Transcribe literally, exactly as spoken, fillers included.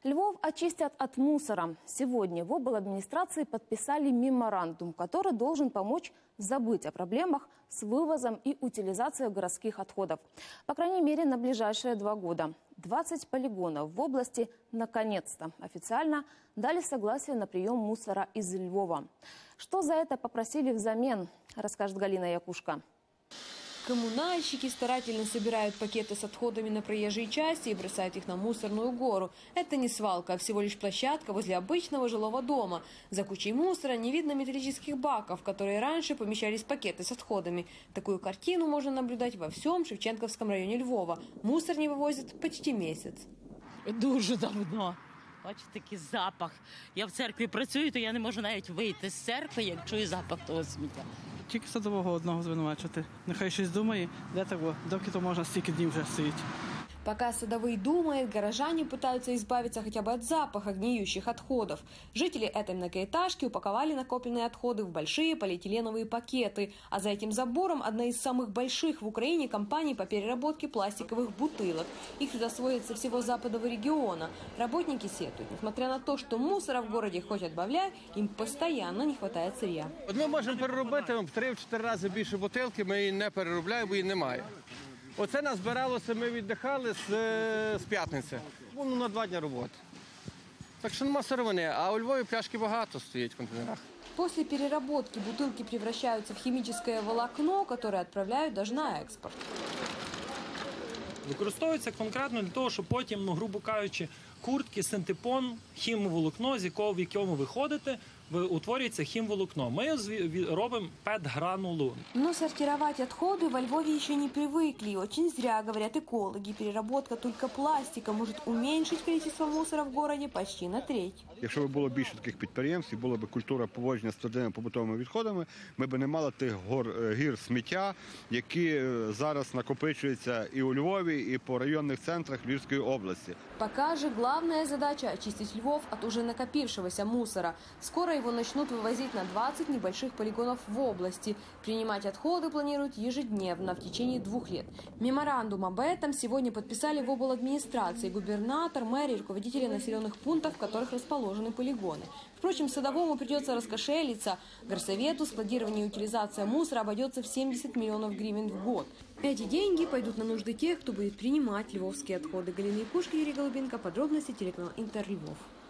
Львов очистят от мусора. Сегодня в обладминистрации подписали меморандум, который должен помочь забыть о проблемах с вывозом и утилизацией городских отходов. По крайней мере, на ближайшие два года. двадцать полигонов в области наконец-то официально дали согласие на прием мусора из Львова. Что за это попросили взамен, расскажет Галина Якушка. Коммунальщики старательно собирают пакеты с отходами на проезжей части и бросают их на мусорную гору. Это не свалка, а всего лишь площадка возле обычного жилого дома. За кучей мусора не видно металлических баков, в которые раньше помещались пакеты с отходами. Такую картину можно наблюдать во всем Шевченковском районе Львова. Мусор не вывозят почти месяц. Дуже давно. Бачите, такий запах. Я в церкві працюю, то я не можу навіть вийти з церкви, як чую запах того сміття. Тільки садового одного звинувачувати. Нехай щось думає, де того, доки то можна стільки днів вже стоїть. Пока садовый думает, горожане пытаются избавиться хотя бы от запаха гниющих отходов. Жители этой многоэтажки упаковали накопленные отходы в большие полиэтиленовые пакеты. А за этим забором одна из самых больших в Украине компаний по переработке пластиковых бутылок. Их сюда сводится всего западного региона. Работники сетуют. Несмотря на то, что мусора в городе хоть отбавляй, им постоянно не хватает сырья. Ми можемо переробити в три-чотири рази більше бутилки, ми її не переробляємо, бо її немає. Оце назбиралося, ми віддихали з, з п'ятниці. Воно на два дні роботи. Так що нема сировини, а у Львові пляшки багато стоять в контейнерах. После переработки бутылки превращаются в химическое волокно, которое отправляют даже на експорт. Використовується конкретно для того, щоб потім, ну, грубо кажучи, куртки, синтепон, хімволокно, з якого в якому виходите, утворюється хімволокно. Ми робимо пет-гранулу. Но сортировать отходы во Львове еще не привыкли. Очень зря, говорят экологи. Переработка только пластика может уменьшить количество мусора в городе почти на треть. Якщо б було більше таких підприємств і була б культура поводження з твердими побутовими відходами, ми б не мали тих гор, гір сміття, які зараз накопичуються і у Львові, і по районних центрах Львівської області. Пока же главная задача – очистить Львов от уже накопившегося мусора. Скоро его начнут вывозить на двадцать небольших полигонов в области. Принимать отходы планируют ежедневно в течение двух лет. Меморандум об этом сегодня подписали в обладминистрации губернатор, мэр и руководители населенных пунктов, в которых расположены полигоны. Впрочем, садовому придется раскошелиться. Горсовету складирование и утилизация мусора обойдется в семьдесят миллионов гривен в год. Эти деньги пойдут на нужды тех, кто будет принимать львовские отходы. Галина Якушка, Юрий Голубенко. Подробности телеканал Интер Львов.